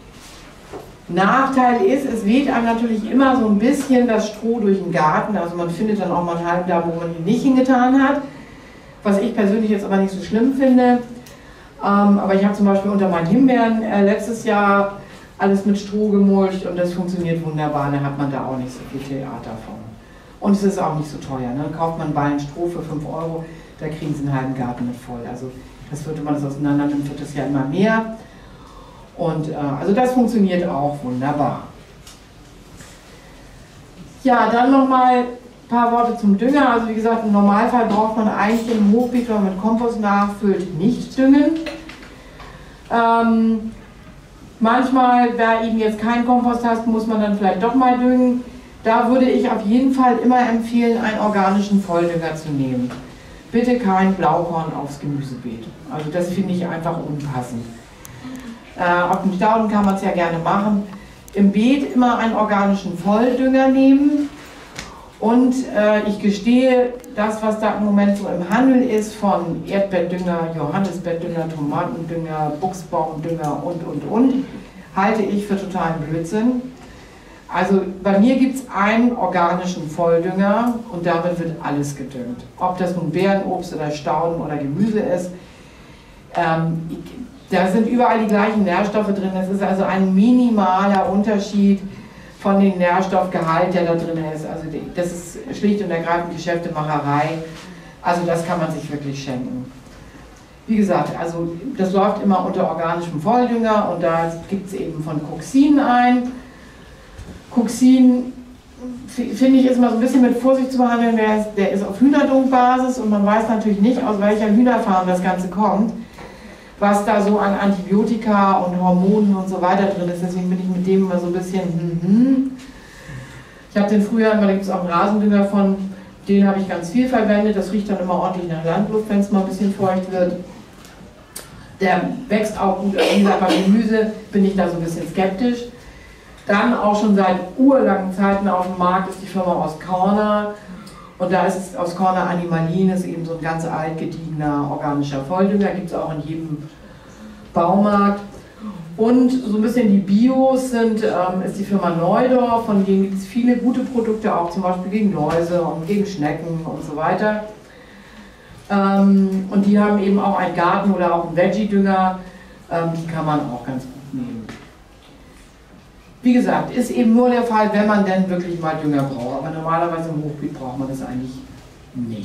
Nachteil ist, es weht einem natürlich immer so ein bisschen das Stroh durch den Garten, also man findet dann auch mal einen Halm da, wo man ihn nicht hingetan hat, was ich persönlich jetzt aber nicht so schlimm finde. Ähm, aber ich habe zum Beispiel unter meinen Himbeeren äh, letztes Jahr alles mit Stroh gemulcht und das funktioniert wunderbar, da hat man da auch nicht so viel Theater von. Und es ist auch nicht so teuer, ne? Dann kauft man Ballen Stroh für fünf Euro, da kriegen sie einen halben Garten mit voll. Also das wird, wenn man das auseinander nimmt, wird das ja immer mehr. Und äh, also das funktioniert auch wunderbar. Ja, dann nochmal ein paar Worte zum Dünger. Also wie gesagt, im Normalfall braucht man eigentlich im Hochbeet, wenn man mit Kompost nachfüllt, nicht düngen. Ähm, manchmal, wer eben jetzt keinen Kompost hat, muss man dann vielleicht doch mal düngen. Da würde ich auf jeden Fall immer empfehlen, einen organischen Volldünger zu nehmen. Bitte kein Blaukorn aufs Gemüsebeet. Also das finde ich einfach unpassend. Äh, auf dem Stauden kann man es ja gerne machen. Im Beet immer einen organischen Volldünger nehmen. Und äh, ich gestehe, das, was da im Moment so im Handel ist, von Erdbeerdünger, Johannisbeerdünger, Tomatendünger, Buchsbaumdünger und, und, und, halte ich für totalen Blödsinn. Also bei mir gibt es einen organischen Volldünger und damit wird alles gedüngt. Ob das nun Beerenobst oder Stauden oder Gemüse ist. Ähm, ich, da sind überall die gleichen Nährstoffe drin. Das ist also ein minimaler Unterschied von dem Nährstoffgehalt, der da drin ist. Also das ist schlicht und ergreifend Geschäftemacherei. Also das kann man sich wirklich schenken. Wie gesagt, also das läuft immer unter organischem Volldünger und da gibt es eben von Coxin ein. Coxin, finde ich, ist mal so ein bisschen mit Vorsicht zu behandeln, der ist, der ist auf Hühnerdunkbasis und man weiß natürlich nicht, aus welcher Hühnerfarm das Ganze kommt, was da so an Antibiotika und Hormonen und so weiter drin ist. Deswegen bin ich mit dem immer so ein bisschen hm, hm. Ich habe den früher, da gibt es auch einen Rasendünger von, den habe ich ganz viel verwendet. Das riecht dann immer ordentlich nach Landluft, wenn es mal ein bisschen feucht wird. Der wächst auch gut. Wie gesagt, beim Gemüse bin ich da so ein bisschen skeptisch. Dann auch schon seit urlangen Zeiten auf dem Markt ist die Firma Oscorna. Und da ist es Oscorna Animalin, ist eben so ein ganz alt gediegener organischer Volldünger, gibt es auch in jedem Baumarkt. Und so ein bisschen die Bios sind, ähm, ist die Firma Neudorf, von denen gibt es viele gute Produkte, auch zum Beispiel gegen Läuse und gegen Schnecken und so weiter. Ähm, und die haben eben auch einen Garten- oder auch einen Veggie-Dünger, ähm, die kann man auch ganz gut nehmen. Wie gesagt, ist eben nur der Fall, wenn man denn wirklich mal Dünger braucht. Aber normalerweise im Hochbeet braucht man das eigentlich nicht.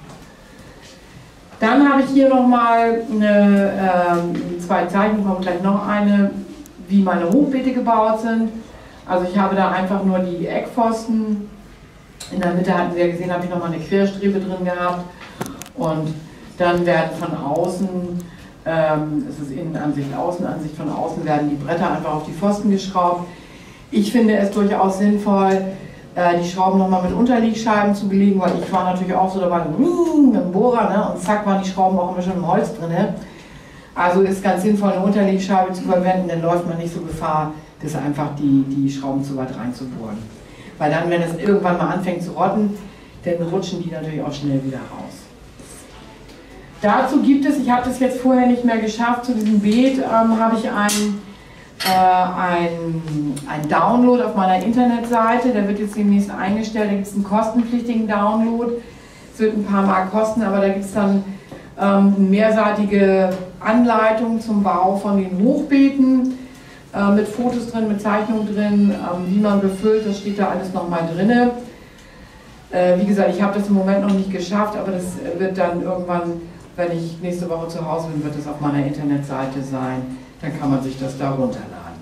Dann habe ich hier nochmal äh, zwei Zeichen, kommt gleich noch eine, wie meine Hochbeete gebaut sind. Also ich habe da einfach nur die Eckpfosten. In der Mitte hatten Sie ja gesehen, habe ich nochmal eine Querstrebe drin gehabt. Und dann werden von außen, ähm, es ist Innenansicht, Außenansicht, von außen werden die Bretter einfach auf die Pfosten geschraubt. Ich finde es durchaus sinnvoll, äh, die Schrauben nochmal mit Unterlegscheiben zu belegen, weil ich war natürlich auch so dabei, mit dem Bohrer, ne, und zack waren die Schrauben auch immer schon im Holz drin. Ne? Also ist ganz sinnvoll, eine Unterlegscheibe zu verwenden, dann läuft man nicht so Gefahr, das einfach die, die Schrauben zu weit reinzubohren. Weil dann, wenn es irgendwann mal anfängt zu rotten, dann rutschen die natürlich auch schnell wieder raus. Dazu gibt es, ich habe das jetzt vorher nicht mehr geschafft, zu diesem Beet ähm, habe ich ein Ein, ein Download auf meiner Internetseite, der wird jetzt demnächst eingestellt, da gibt es einen kostenpflichtigen Download, es wird ein paar Mark kosten, aber da gibt es dann ähm, eine mehrseitige Anleitung zum Bau von den Hochbeeten, äh, mit Fotos drin, mit Zeichnungen drin, ähm, wie man befüllt, das steht da alles nochmal drin. Äh, wie gesagt, ich habe das im Moment noch nicht geschafft, aber das wird dann irgendwann, wenn ich nächste Woche zu Hause bin, wird das auf meiner Internetseite sein. Dann kann man sich das da runterladen.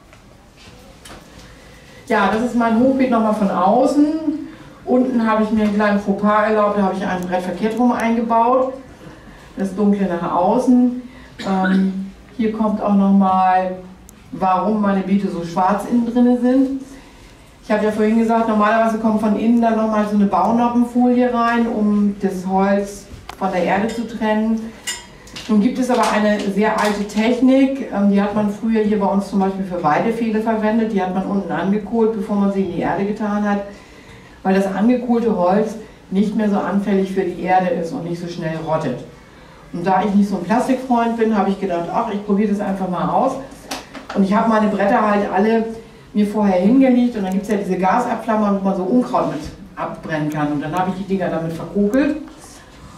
Ja, das ist mein Hochbeet nochmal von außen. Unten habe ich mir einen kleinen Fauxpas erlaubt, da habe ich ein Brett verkehrt rum eingebaut. Das Dunkle nach außen. Ähm, hier kommt auch nochmal, warum meine Beete so schwarz innen drin sind. Ich habe ja vorhin gesagt, normalerweise kommt von innen dann nochmal so eine Baunoppenfolie rein, um das Holz von der Erde zu trennen. Nun gibt es aber eine sehr alte Technik, die hat man früher hier bei uns zum Beispiel für Weidepfähle verwendet, die hat man unten angekohlt, bevor man sie in die Erde getan hat, weil das angekohlte Holz nicht mehr so anfällig für die Erde ist und nicht so schnell rottet. Und da ich nicht so ein Plastikfreund bin, habe ich gedacht, ach, ich probiere das einfach mal aus. Und ich habe meine Bretter halt alle mir vorher hingelegt und dann gibt es ja diese Gasabflammer, wo man so Unkraut mit abbrennen kann. Und dann habe ich die Dinger damit verkokelt.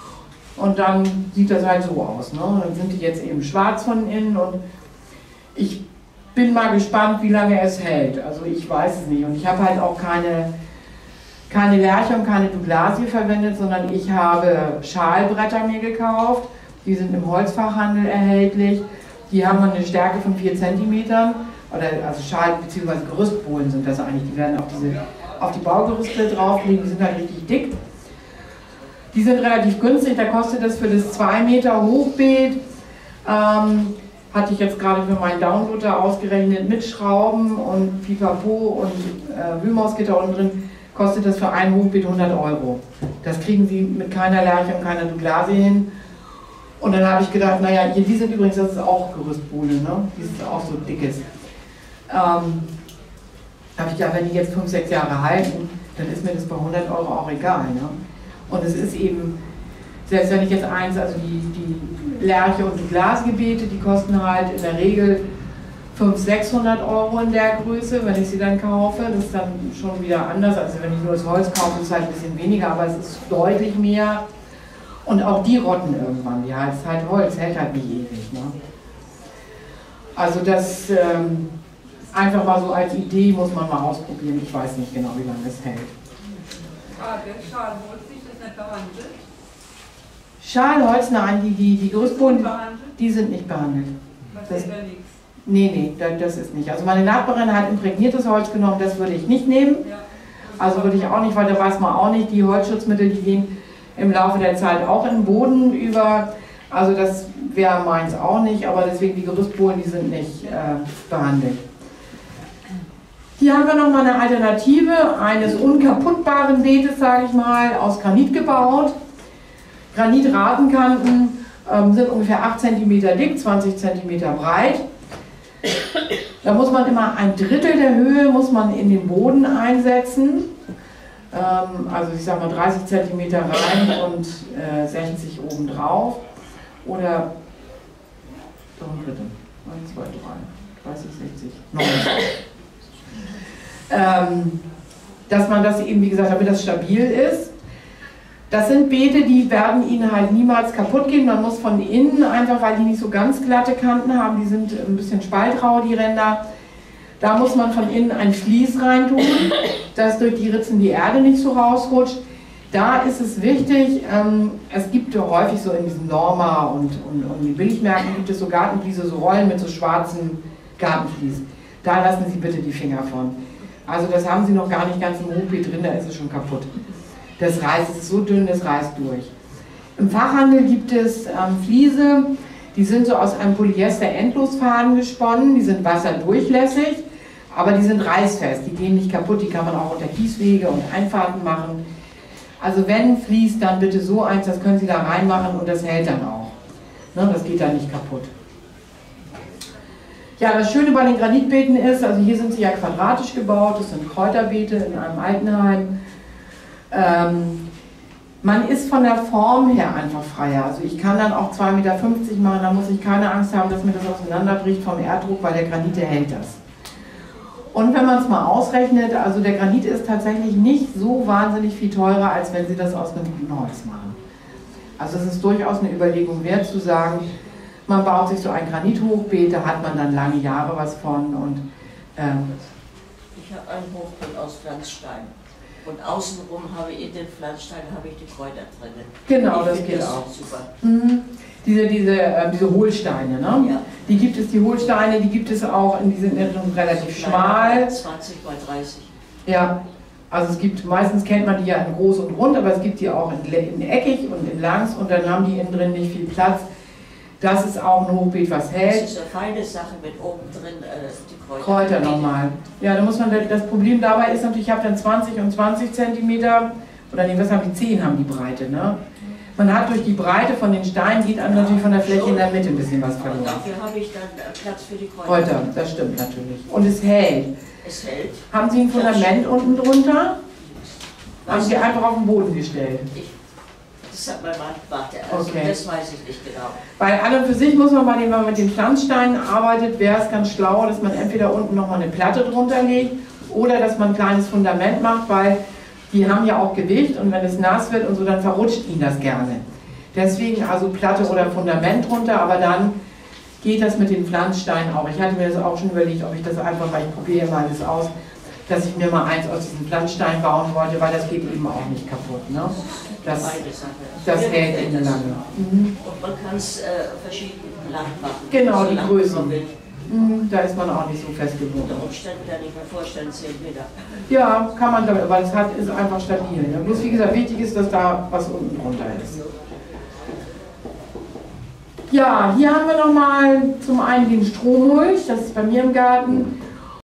und dann sieht das halt so aus. Ne? Dann sind die jetzt eben schwarz von innen und ich bin mal gespannt, wie lange es hält. Also ich weiß es nicht und ich habe halt auch keine, keine Lärche und keine Douglasie verwendet, sondern ich habe Schalbretter mir gekauft. Die sind im Holzfachhandel erhältlich. Die haben eine Stärke von vier Zentimetern. Oder also Schal- bzw. Gerüstbohlen sind das eigentlich. Die werden auf, diese, auf die Baugerüste drauflegen, die sind halt richtig dick. Die sind relativ günstig, da kostet das für das zwei Meter Hochbeet, ähm, hatte ich jetzt gerade für meinen Downloader ausgerechnet, mit Schrauben und Pipapo und äh, Wühlmausgitter unten drin, kostet das für ein Hochbeet hundert Euro. Das kriegen Sie mit keiner Lärche und keiner Douglasie hin. Und dann habe ich gedacht, naja, hier, die sind übrigens, das ist auch Gerüstbohle, ne? Die ist auch so dickes. Ähm, habe ich gedacht, wenn die jetzt fünf, sechs Jahre halten, dann ist mir das bei hundert Euro auch egal. Ne? Und es ist eben, selbst wenn ich jetzt eins, also die, die Lerche und die Glasgebete, die kosten halt in der Regel fünfhundert, sechshundert Euro in der Größe, wenn ich sie dann kaufe. Das ist dann schon wieder anders, also wenn ich nur das Holz kaufe, ist es halt ein bisschen weniger, aber es ist deutlich mehr. Und auch die rotten irgendwann, ja, es ist halt Holz, hält halt nicht ewig. Ne? Also das... Ähm, einfach mal so als Idee muss man mal ausprobieren. Ich weiß nicht genau, wie lange es hält. Frage, Schalholz, ist das nicht behandelt? Schalholz, nein, die, die, die Gerüstbohlen, die sind nicht behandelt. Das ist ja nichts. Nee, nee, das ist nicht. Also meine Nachbarin hat imprägniertes Holz genommen, das würde ich nicht nehmen. Also würde ich auch nicht, weil da weiß man auch nicht, die Holzschutzmittel, die gehen im Laufe der Zeit auch in den Boden über. Also das wäre meins auch nicht, aber deswegen die Gerüstbohlen, die sind nicht äh, behandelt. Hier haben wir nochmal eine Alternative eines unkaputtbaren Beetes, sage ich mal, aus Granit gebaut. Granitrasenkanten ähm, sind ungefähr acht Zentimeter dick, zwanzig Zentimeter breit. Da muss man immer ein Drittel der Höhe muss man in den Boden einsetzen. Ähm, also ich sage mal dreißig Zentimeter rein und äh, sechzig oben drauf. Oder doch ein Drittel. eins, zwei, drei, dreißig, sechzig, neunzig. Ähm, dass man das eben, wie gesagt, damit das stabil ist. Das sind Beete, die werden Ihnen halt niemals kaputt gehen. Man muss von innen einfach, weil die nicht so ganz glatte Kanten haben, die sind ein bisschen spaltrau, die Ränder. Da muss man von innen ein Vlies reintun, dass durch die Ritzen die Erde nicht so rausrutscht. Da ist es wichtig, ähm, es gibt ja häufig so in diesen Norma und, und, und die Billigmärkten gibt es so Gartenfliese, so Rollen mit so schwarzen Gartenfliesen. Da lassen Sie bitte die Finger von. Also das haben Sie noch gar nicht ganz im Hochbeet drin, da ist es schon kaputt. Das reißt, es ist so dünn, das reißt durch. Im Fachhandel gibt es ähm, Fliese, die sind so aus einem Polyester-Endlosfaden gesponnen, die sind wasserdurchlässig, aber die sind reißfest, die gehen nicht kaputt, die kann man auch unter Kieswege und Einfahrten machen. Also wenn Vlies, dann bitte so eins, das können Sie da reinmachen und das hält dann auch. Ne, das geht dann nicht kaputt. Ja, das Schöne bei den Granitbeeten ist, also hier sind sie ja quadratisch gebaut, das sind Kräuterbeete in einem Altenheim. Ähm, man ist von der Form her einfach freier. Also ich kann dann auch zwei Meter fünfzig machen, da muss ich keine Angst haben, dass mir das auseinanderbricht vom Erddruck, weil der Granit, der hält das. Und wenn man es mal ausrechnet, also der Granit ist tatsächlich nicht so wahnsinnig viel teurer, als wenn Sie das aus einem guten Holz machen. Also es ist durchaus eine Überlegung wert zu sagen, man baut sich so ein Granithochbeet, da hat man dann lange Jahre was von. Und, ähm, ich habe ein Hochbeet aus Pflanzstein. Und außenrum habe ich in den Pflanzsteinen habe ich die Kräuter drin. Genau, ich das geht das auch. Super. Mhm. Diese, diese, äh, diese Hohlsteine, ne? Ja. Die gibt es, die Hohlsteine, die gibt es auch, in, die sind relativ schmal. zwanzig mal dreißig. Ja, also es gibt, meistens kennt man die ja in groß und rund, aber es gibt die auch in, in eckig und in langs und dann haben die innen drin nicht viel Platz. Das ist auch ein Hochbeet, was hält. Das ist eine feine Sache mit oben drin, äh, die Kräuter. Kräuter nochmal. Ja, da muss man, das Problem dabei ist natürlich, ich habe dann zwanzig und zwanzig Zentimeter, oder nee, was haben die, zehn haben die Breite, ne? Man hat durch die Breite von den Steinen, geht einem natürlich von der Fläche in der Mitte ein bisschen was verloren. Und dafür habe ich dann Platz für die Kräuter. Kräuter, das stimmt natürlich. Und es hält. Es hält. Haben Sie ein Fundament unten drunter? Haben Sie einfach auf den Boden gestellt? Ich, das hat mein Mann gemacht, also Okay. das weiß ich nicht genau. Weil an und für sich muss man, bei dem, wenn man mit den Pflanzsteinen arbeitet, wäre es ganz schlau, dass man entweder unten nochmal eine Platte drunter legt oder dass man ein kleines Fundament macht, weil die haben ja auch Gewicht und wenn es nass wird und so, dann verrutscht ihnen das gerne. Deswegen also Platte oder Fundament drunter, aber dann geht das mit den Pflanzsteinen auch. Ich hatte mir das auch schon überlegt, ob ich das einfach, weil ich probiere mal das aus, dass ich mir mal eins aus diesen Pflanzsteinen bauen wollte, weil das geht eben auch nicht kaputt. Ne? Das, das hält eben lange. Mhm. Und man kann es äh, verschieden lang machen. Genau, so die lang Größen. man will. Mhm, da ist man auch nicht so festgebunden. Unter Umständen kann ich mir vorstellen, zehn Meter. Ja, kann man damit, weil es hat, ist einfach stabil. Ne? Bloß wie gesagt, wichtig ist, dass da was unten drunter ist. Ja, hier haben wir nochmal zum einen den Strohmulch, das ist bei mir im Garten.